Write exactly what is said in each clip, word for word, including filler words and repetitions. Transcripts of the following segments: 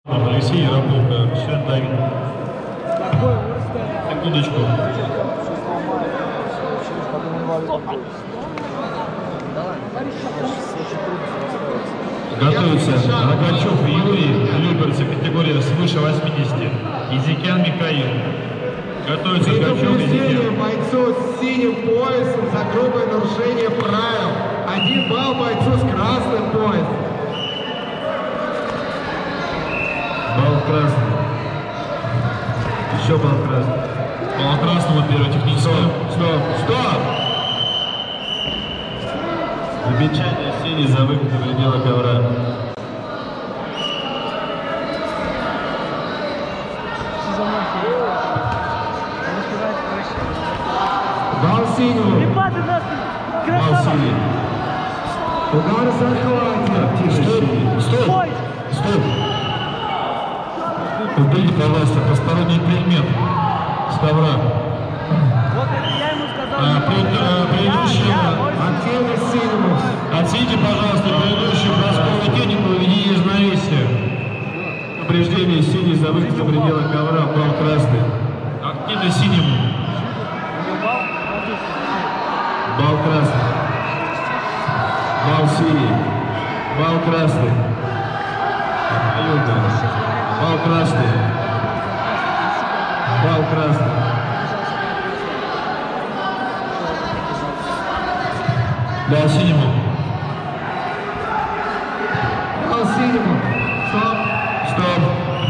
Алексей Рабовка, член Давид. Секундочку. Готовится Рогачев Юрий, люберцы, категория свыше восьмидесяти. Изикян Михаил. Готовится Рогачев Изикян. Бойцу с синим поясом за грубое нарушение правил. Один балл бойцу с красным поясом. Балл красный. Еще балл красный. Балл красного первого технического. Стоп, стоп! Замечание синий за выход за пределы ковра. Балл синего. Балл синий. Удар захватит. Стоп, стоп, стоп. Уберите, пожалуйста, посторонний предмет с ковра. Вот это я ему сказал. А, пред, а, предыдущего... Активность синему. Оцените, пожалуйста, предыдущую бросковую технику в виде равновесия. Повреждение синий за выход за пределы ковра, балл красный. Активно синему. Балл красный. Балл синий. Балл красный. Балл красный. Балл красный. Балл синему. Балл синему. Стоп. Стоп.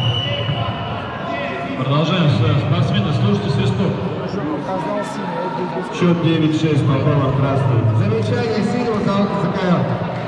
Продолжаем. Спортсмены, слушайте свисток. Счет девять шесть, попало в красный. Замечание синего за за ковер.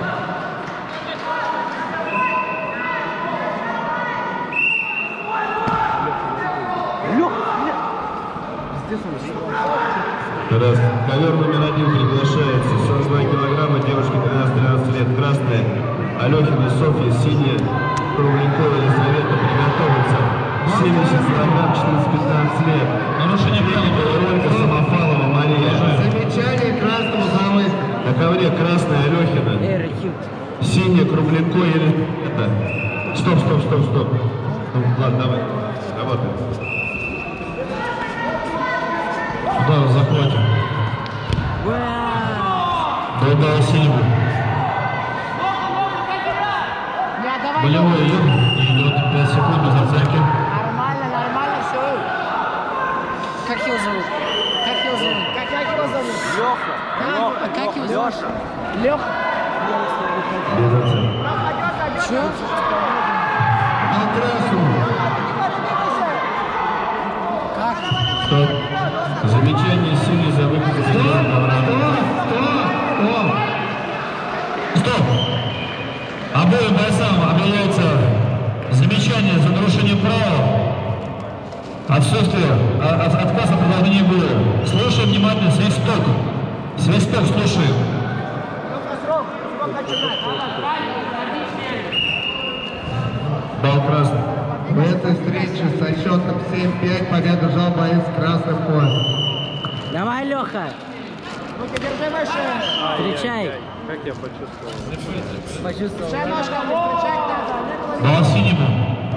Раз. Ковер номер один приглашается. сорок два килограмма, девушке тринадцать-тринадцать лет, красная. Алехина Софья, синяя. Кругленькова Елизавета, приготовиться. семьдесят килограмм, четырнадцать-пятнадцать лет. Нарушение правил Ольга Самофалова Мария. Замечание красному за выход. На ковре красная Алехина. Синяя Кругленко Елизавета. Стоп, стоп, стоп, стоп. Ну, ладно, давай. Работаем. Удар захватим. До синему. Болевой идет. Идет. пять секунд без оценки. Нормально, нормально, все. Как его зовут? Как его зовут? Как, как его зовут? Леха. Как, как его зовут? Леша. Леха. Без оценки. Че? На красному. Как? Стоп. Замечание синий за выход из пределы ковра. Стоп! Обоим бойцам объявляется замечание за нарушение правил. Отсутствие, от, отказ от продолжения боя. Слушаем внимательно свисток. Свисток слушаем. Балл красный. В этой встрече со счетом семь пять победу жал боец с красным поясом. Давай, Леха. Ну-ка, держи машину. Встречай. Как я почувствовал? Почувствовал. Балл синему.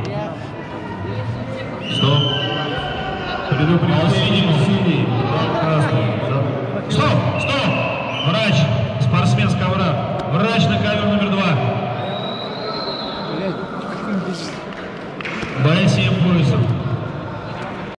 Стоп. Предупреждение синему. Синий. Балл красный. Стоп! Стоп! Врач. Спортсмен с ковра. Врач на ковер номер два. Боец